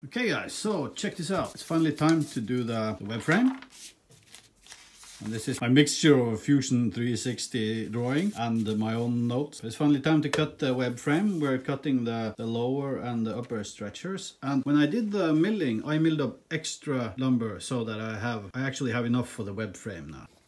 Okay guys, so check this out. It's finally time to do the web frame. And this is my mixture of Fusion 360 drawing and my own notes. It's finally time to cut the web frame. We're cutting the lower and the upper stretchers. And when I did the milling, I milled up extra lumber so that I actually have enough for the web frame now.